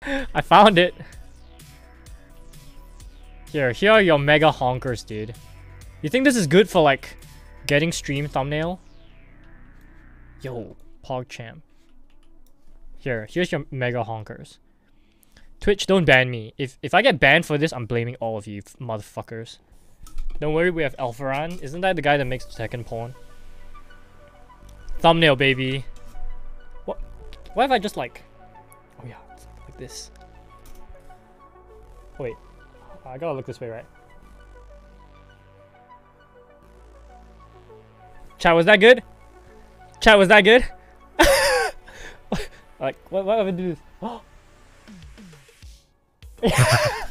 I found it. Here are your mega honkers, dude. You think this is good for like getting stream thumbnail? Yo, PogChamp. Here's your mega honkers. Twitch, don't ban me. If I get banned for this, I'm blaming all of you motherfuckers. Don't worry, we have Alpharan. Isn't that the guy that makes second porn? Thumbnail, baby. What if I just like... Oh yeah, like this. Wait, I gotta look this way, right? Chat, was that good? Chat, was that good? Like, what if I do this?